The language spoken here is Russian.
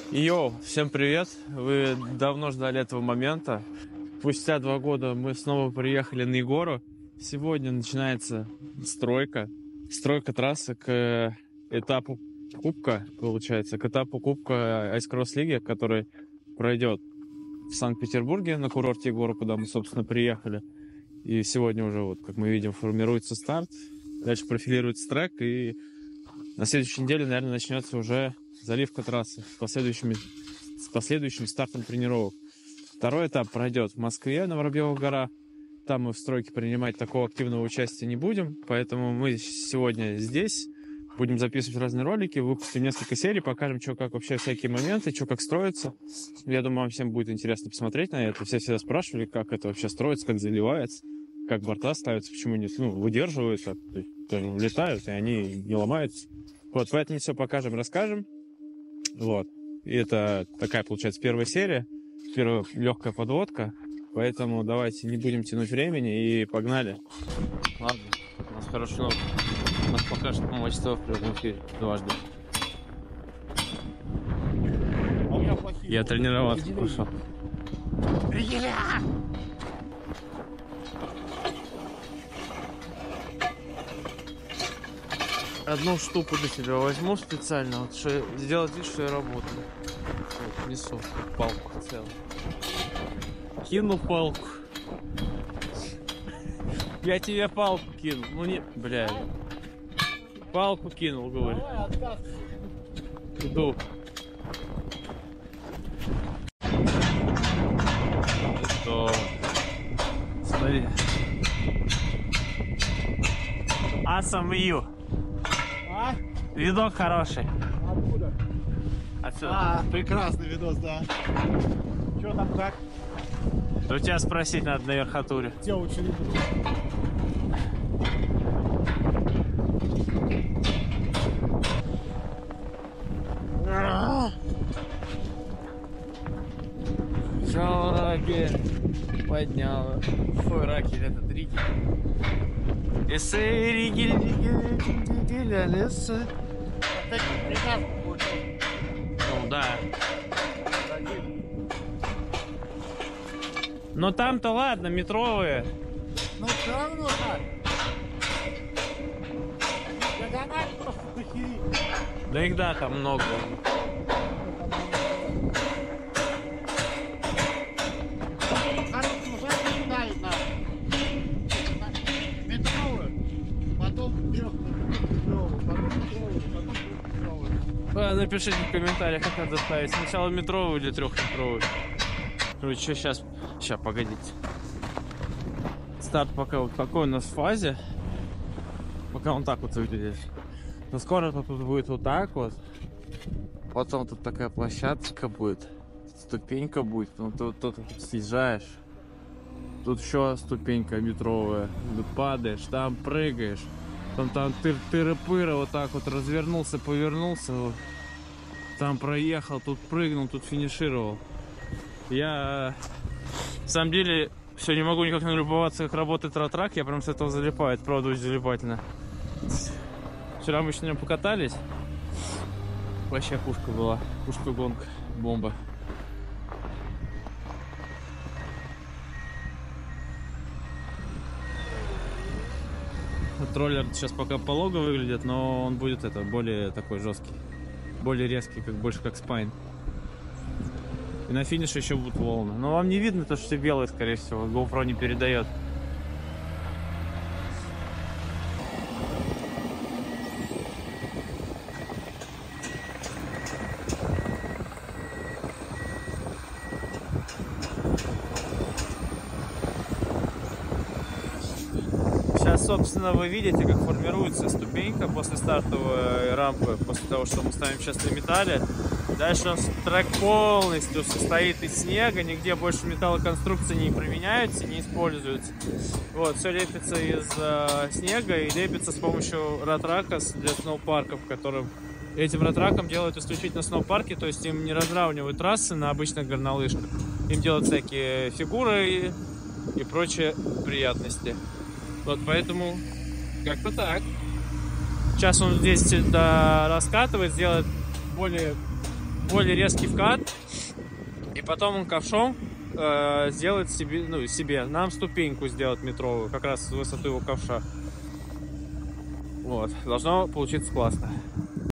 Йоу, всем привет! Вы давно ждали этого момента. Спустя 2 года мы снова приехали на Егору. Сегодня начинается стройка. Стройка трассы к этапу Кубка, получается, к этапу Кубка Ice Cross Лиги, который пройдет в Санкт-Петербурге на курорте Егора, куда мы, собственно, приехали. И сегодня уже, вот, как мы видим, формируется старт. Дальше профилируется трек, и на следующей неделе, наверное, начнется уже заливка трассы с последующим стартом тренировок. Второй этап пройдет в Москве, на Воробьевых горах. Там мы в стройке принимать такого активного участия не будем, поэтому мы сегодня здесь будем записывать разные ролики, выпустим несколько серий, покажем, что как вообще всякие моменты, что как строится. Я думаю, вам всем будет интересно посмотреть на это. Все всегда спрашивали, как это вообще строится, как заливается, как борта ставятся, почему не выдерживаются, летают, и они не ломаются. Вот, поэтому все покажем, расскажем. Вот. И это такая, получается, первая серия, первая легкая подводка. Поэтому давайте не будем тянуть времени и погнали. Ладно, у нас хороший ног. У нас пока что по часов в прямом эфире дважды. Я тренироваться пошел. Одну штуку для себя возьму специально, вот, что сделать вид, что я работаю. Вот, несу палку целую. Кину палку. Я тебе палку кинул. Ну не, бля. Палку кинул, говорю. Иду. Что? Смотри. Awesome. А? Видок хороший. Откуда? Отсюда. Прекрасный видос, да. Что там как? Да у тебя спросить надо на верхотуре. Где учили? Взял раки, поднял. Фу, раки, этот ригель. Эсэ, ригель, алиса. Ну да. Но там-то ладно, метровые. Ну все равно так. Диагональ просто дохери. Да их да, там много. Хорошую жарку ставить надо. Метровую. Потом трехметровую. Потом метровую. Потом трехметровую. Напишите в комментариях, как надо ставить. Сначала метровую или трехметровую. Короче, сейчас, погодите. Старт пока вот такой у нас в фазе. Пока он так вот выглядит. Но скоро тут будет вот так вот. Потом тут такая площадка будет. Ступенька будет. Ну, тут съезжаешь. Тут еще ступенька метровая. Тут падаешь, там прыгаешь. Там тыры-пыры вот так вот развернулся, повернулся. Вот. Там проехал, тут прыгнул, тут финишировал. Я, на самом деле, все не могу никак налюбоваться, как работает ратрак. Я прям с этого залипаю. Это правда очень залипательно. Вчера мы еще на нем покатались. Вообще пушка была. Пушка-гонка. Бомба. Вот роллер сейчас пока полого выглядит, но он будет более такой жесткий. Более резкий, больше как спайн. И на финише еще будут волны. Но вам не видно то, что все белое, скорее всего. GoPro не передает. Сейчас, собственно, вы видите, как формируется ступенька после стартовой рампы, после того, что мы ставим сейчас на металле. Дальше у нас трек полностью состоит из снега, нигде больше металлоконструкции не применяются, не используются. Вот, все лепится из снега и лепится с помощью ратрака для сноупарков, которым этим ратраком делают исключительно сноупарки, то есть им не разравнивают трассы на обычных горнолыжках. Им делают всякие фигуры и прочие приятности. Вот поэтому как-то так. Сейчас он здесь раскатывает, сделает более более резкий вкат, и потом он ковшом сделает себе, ну, нам ступеньку сделать метровую, как раз с высоты его ковша. Вот, должно получиться классно.